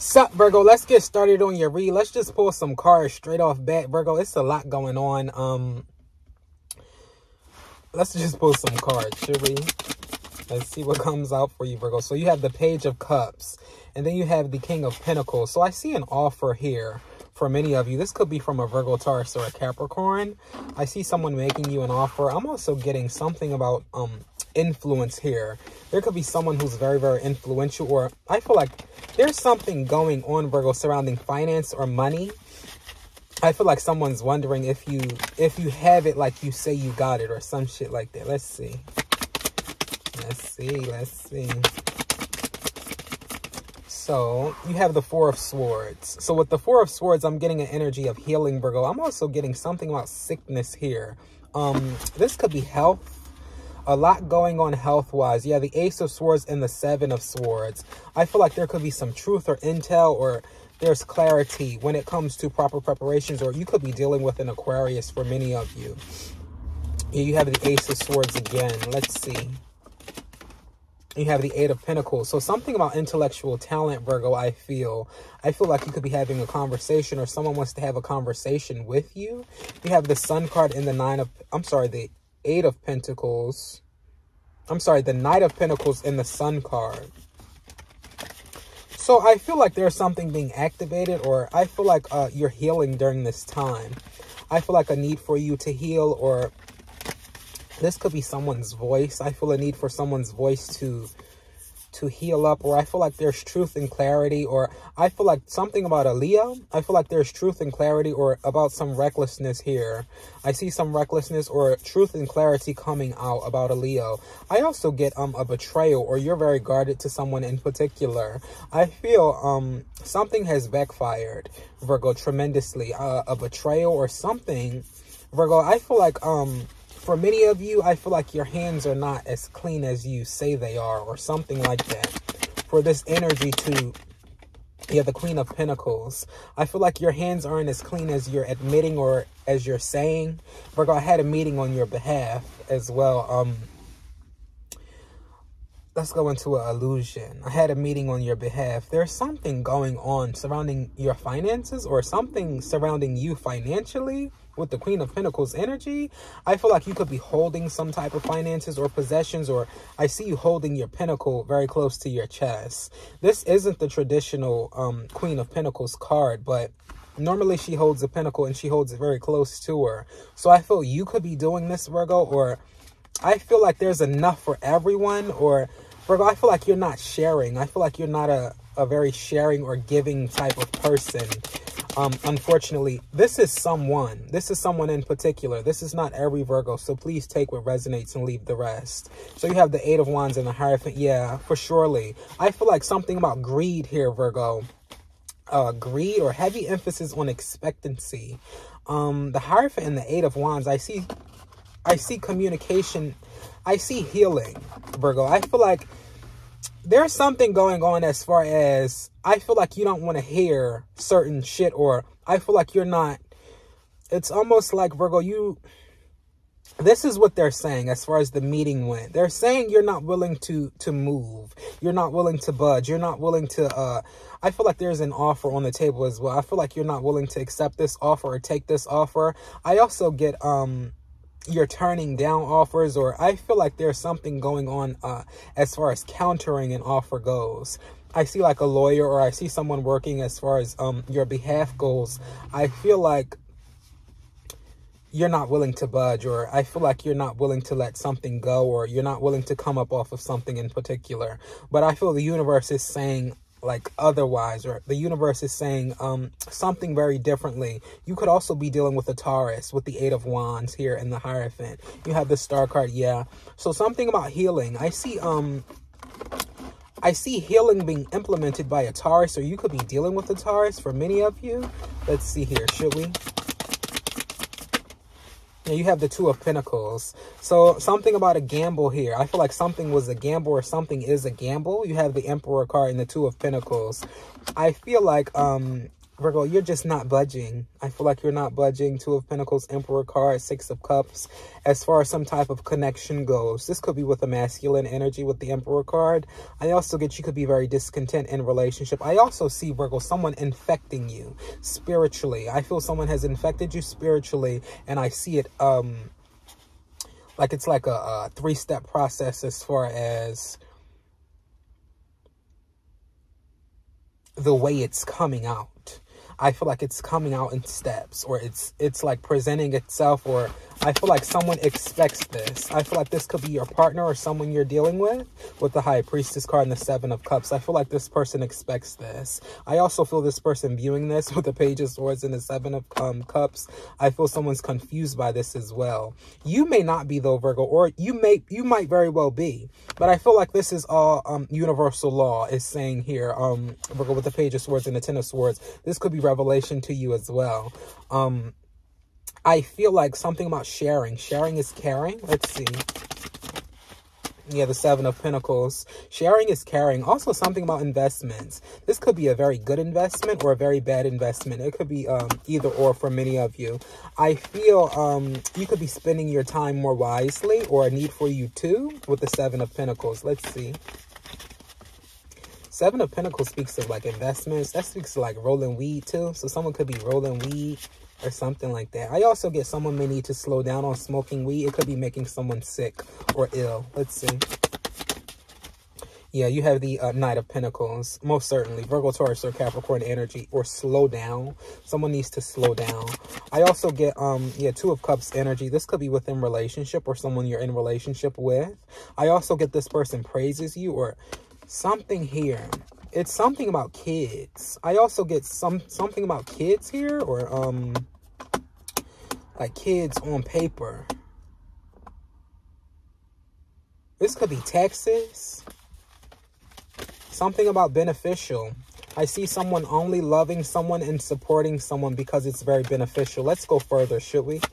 Sup, Virgo? Let's get started on your read. Let's just pull some cards straight off bat, Virgo. It's a lot going on. Let's just pull some cards, should we? Let's see what comes out for you, Virgo. So you have the Page of Cups, and then you have the King of Pentacles. So I see an offer here for many of you. This could be from a Virgo, Taurus, or a Capricorn. I see someone making you an offer. I'm also getting something about influence here. There could be someone who's very, very influential, or I feel like there's something going on, Virgo, surrounding finance or money. I feel like someone's wondering if you have it like you say you got it or some shit like that. Let's see. Let's see. So you have the Four of Swords. So with the Four of Swords, I'm getting an energy of healing, Virgo. I'm also getting something about sickness here. This could be health. A lot going on health-wise. Yeah, the Ace of Swords and the Seven of Swords. I feel like there could be some truth or intel, or there's clarity when it comes to proper preparations, or you could be dealing with an Aquarius for many of you. Here you have the Ace of Swords again. Let's see. You have the Eight of Pentacles. So something about intellectual talent, Virgo, I feel like you could be having a conversation, or someone wants to have a conversation with you. You have the Sun card and the the Eight of Pentacles. The Knight of Pentacles and the Sun card. So I feel like there's something being activated, or I feel like you're healing during this time. I feel like a need for you to heal, or this could be someone's voice. I feel a need for someone's voice to heal up, or I feel like there's truth and clarity, or I feel like something about a Leo. I feel like there's truth and clarity, or about some recklessness here. I see some recklessness or truth and clarity coming out about a Leo. I also get a betrayal, or you're very guarded to someone in particular. I feel something has backfired, Virgo, tremendously. A betrayal or something, Virgo. I feel like for many of you, I feel like your hands are not as clean as you say they are, or something like that. For this energy to, the Queen of Pentacles. I feel like your hands aren't as clean as you're admitting, or as you're saying. Virgo, I had a meeting on your behalf as well. Let's go into an illusion. I had a meeting on your behalf. There's something going on surrounding your finances, or something surrounding you financially. With the Queen of Pentacles energy, I feel like you could be holding some type of finances or possessions, or I see you holding your pentacle very close to your chest. This isn't the traditional Queen of Pentacles card, but normally she holds a pentacle and she holds it very close to her. So I feel you could be doing this, Virgo, or I feel like there's enough for everyone, or Virgo, I feel like you're not sharing. I feel like you're not a very sharing or giving type of person. Unfortunately, this is someone in particular. This is not every Virgo, so please take what resonates and leave the rest. So you have the Eight of Wands and the Hierophant. Yeah, for surely. I feel like something about greed here, Virgo. Greed, or heavy emphasis on expectancy. The Hierophant and the Eight of Wands, I see communication. I see healing, Virgo. I feel like there's something going on as far as, I feel like you don't want to hear certain shit, or I feel like you're not, it's almost like, Virgo, this is what they're saying as far as the meeting went. They're saying you're not willing to move. You're not willing to budge. You're not willing to, I feel like there's an offer on the table as well. I feel like you're not willing to accept this offer or take this offer. I also get, you're turning down offers, or I feel like there's something going on as far as countering an offer goes. I see like a lawyer, or I see someone working as far as your behalf goes. I feel like you're not willing to budge, or I feel like you're not willing to let something go, or you're not willing to come up off of something in particular. But I feel the universe is saying like otherwise, or the universe is saying something very differently. You could also be dealing with a Taurus with the Eight of Wands here in the Hierophant. You have the Star card. Yeah, so something about healing. I see healing being implemented by a Taurus, or you could be dealing with a Taurus for many of you. Let's see here, should we? Yeah, you have the Two of Pentacles. So something about a gamble here. I feel like something was a gamble, or something is a gamble. You have the Emperor card and the Two of Pentacles. I feel like Virgo, you're just not budging. I feel like you're not budging. Two of Pentacles, Emperor card, Six of Cups. As far as some type of connection goes, this could be with a masculine energy with the Emperor card. I also get you could be very discontent in relationship. I also see, Virgo, someone infecting you spiritually. I feel someone has infected you spiritually, and I see it like it's like a three-step process as far as the way it's coming out. I feel like it's coming out in steps, or it's like presenting itself, or I feel like someone expects this. I feel like this could be your partner or someone you're dealing with the High Priestess card and the Seven of Cups. I feel like this person expects this. I also feel this person viewing this with the Page of Swords and the Seven of Cups. I feel someone's confused by this as well. You may not be though, Virgo, or you might very well be. But I feel like this is all universal law is saying here, Virgo, with the Page of Swords and the Ten of Swords. This could be revelation to you as well. I feel like something about sharing. Sharing is caring. Let's see. Yeah, the Seven of Pentacles. Sharing is caring. Also something about investments. This could be a very good investment or a very bad investment. It could be either or for many of you. I feel you could be spending your time more wisely, or a need for you too, with the Seven of Pentacles. Let's see. Seven of Pentacles speaks of like investments. That speaks of like rolling weed too. So someone could be rolling weed or something like that. I also get someone may need to slow down on smoking weed. It could be making someone sick or ill. Let's see. Yeah, you have the Knight of Pentacles. Most certainly. Virgo, Taurus, or Capricorn energy. Or slow down. Someone needs to slow down. I also get, yeah, Two of Cups energy. This could be within relationship or someone you're in relationship with. I also get this person praises you or something here. It's something about kids. I also get something about kids here, or like kids on paper. This could be Texas. Something about beneficial. I see someone only loving someone and supporting someone because it's very beneficial. Let's go further, should we?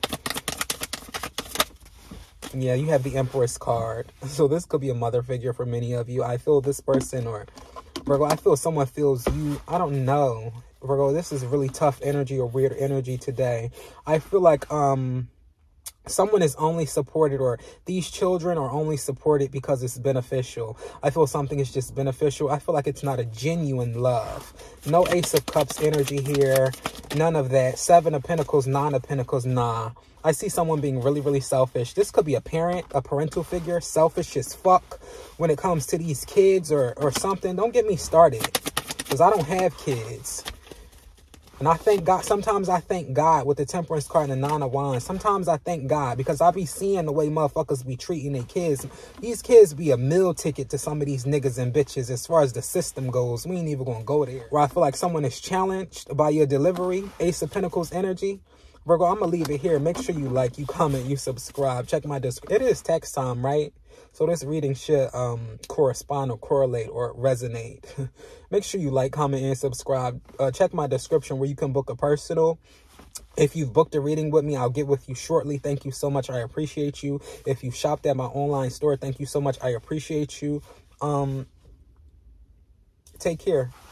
Yeah, you have the Empress card. So this could be a mother figure for many of you. I feel this person, or Virgo, I feel someone feels you. I don't know. Virgo, this is really tough energy or weird energy today. I feel like someone is only supported, or these children are only supported because it's beneficial. I feel something is just beneficial. I feel like it's not a genuine love. No Ace of Cups energy here. None of that. Seven of Pentacles, Nine of Pentacles, nah. I see someone being really, really selfish. This could be a parent, a parental figure, selfish as fuck when it comes to these kids or something. Don't get me started, because I don't have kids. And I thank God. Sometimes I thank God with the Temperance card and the Nine of Wands. Sometimes I thank God because I be seeing the way motherfuckers be treating their kids. These kids be a meal ticket to some of these niggas and bitches as far as the system goes. We ain't even gonna go there. Where I feel like someone is challenged by your delivery. Ace of Pentacles energy. Virgo, I'm going to leave it here. Make sure you like, you comment, you subscribe. Check my description. It is text time, right? So this reading should correspond or correlate or resonate. Make sure you like, comment, and subscribe. Check my description where you can book a personal. If you've booked a reading with me, I'll get with you shortly. Thank you so much. I appreciate you. If you shopped at my online store, thank you so much. I appreciate you. Take care.